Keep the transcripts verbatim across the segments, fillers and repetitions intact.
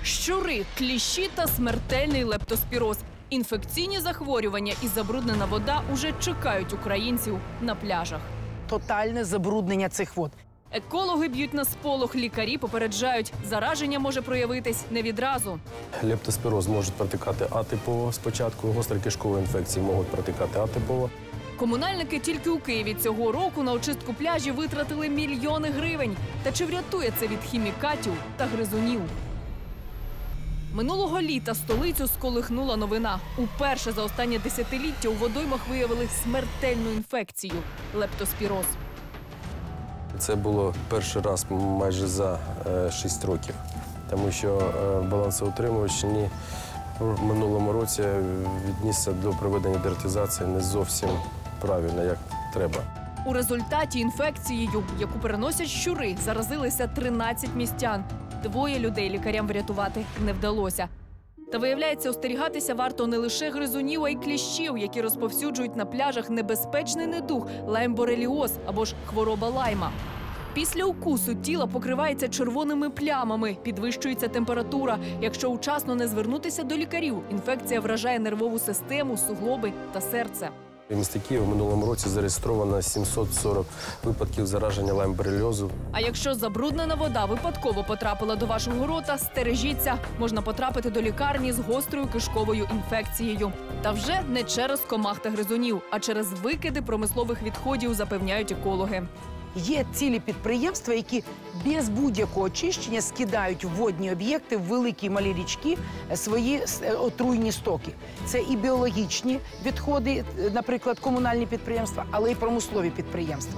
Щури, кліщі та смертельний лептоспіроз. Інфекційні захворювання і забруднена вода уже чекають українців на пляжах. Тотальне забруднення цих вод. Екологи б'ють на сполох, лікарі попереджають, зараження може проявитись не відразу. Лептоспіроз може протикати атипово спочатку, гострі кишкові інфекції можуть протикати атипово. Комунальники тільки у Києві цього року на очистку пляжів витратили мільйони гривень. Та чи врятує це від хімікатів та гризунів? Минулого літа столицю сколихнула новина. Уперше за останнє десятиліття у водоймах виявили смертельну інфекцію – лептоспіроз. Це було перший раз майже за е, шість років, тому що е, балансоутримувач ні в минулому році віднісся до проведення дертизації не зовсім правильно, як треба. У результаті інфекцією, яку переносять щури, заразилися тринадцять містян. Двоє людей лікарям врятувати не вдалося. Та виявляється, остерігатися варто не лише гризунів, а й кліщів, які розповсюджують на пляжах небезпечний недуг – лаймбореліоз або ж хвороба лайма. Після укусу тіло покривається червоними плямами, підвищується температура. Якщо вчасно не звернутися до лікарів, інфекція вражає нервову систему, суглоби та серце. В місті Києві в минулому році зареєстровано сімсот сорок випадків зараження лаймбореліозу. А якщо забруднена вода випадково потрапила до вашого рота, стережіться. Можна потрапити до лікарні з гострою кишковою інфекцією. Та вже не через комах та гризунів, а через викиди промислових відходів, запевняють екологи. Є цілі підприємства, які без будь-якого очищення скидають в водні об'єкти, в великі і малі річки свої отруйні стоки. Це і біологічні відходи, наприклад, комунальні підприємства, але й промислові підприємства.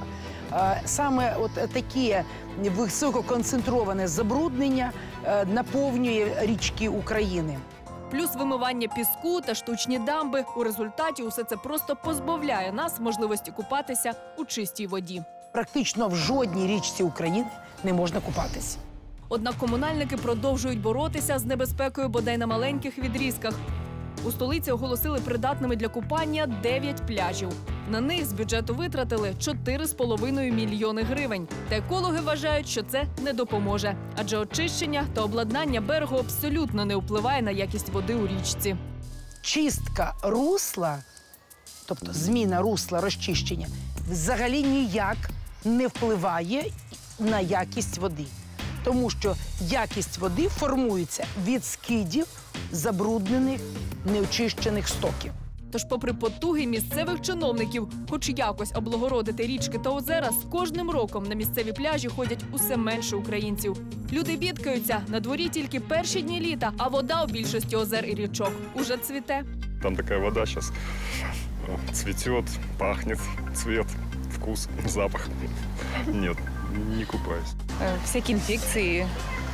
Саме от таке висококонцентроване забруднення наповнює річки України. Плюс вимивання піску та штучні дамби. У результаті усе це просто позбавляє нас можливості купатися у чистій воді. Практично в жодній річці України не можна купатися. Однак комунальники продовжують боротися з небезпекою бодай на маленьких відрізках. У столиці оголосили придатними для купання дев'ять пляжів. На них з бюджету витратили чотири з половиною мільйони гривень. Та екологи вважають, що це не допоможе. Адже очищення та обладнання берегу абсолютно не впливає на якість води у річці. Чистка русла, тобто зміна русла, розчищення, взагалі ніяк не впливає на якість води. Тому що якість води формується від скидів забруднених, неочищених стоків. Тож, попри потуги місцевих чиновників, хоч якось облагородити річки та озера, з кожним роком на місцеві пляжі ходять усе менше українців. Люди бідкаються, на дворі тільки перші дні літа, а вода у більшості озер і річок уже цвіте. Там така вода зараз цвіте, пахне, цвіт, вкус, запах. Ні, не купаюсь. Всякі інфекції.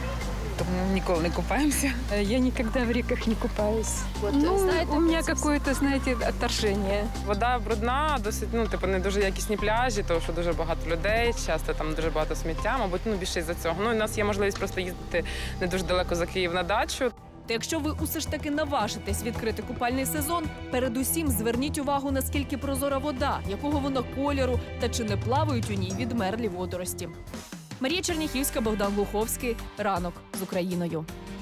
Никогда не купаемся. Я никогда в реках не купаюсь. Вот, ну, знаете, у меня какое-то, знаете, отторжение. Вода брудна, досить, ну, типу, не дуже якісні пляжі, тому що дуже багато людей, часто там дуже багато сміття, мабуть, ну, більше із-за цього. Ну, і у нас є можливість просто їздити не дуже далеко за Київ на дачу. Та якщо ви усе ж таки наважитесь відкрити купальний сезон, передусім зверніть увагу, наскільки прозора вода, якого вона кольору та чи не плавають у ній відмерлі водорості. Марія Черняхівська, Богдан Глуховський. Ранок з Україною.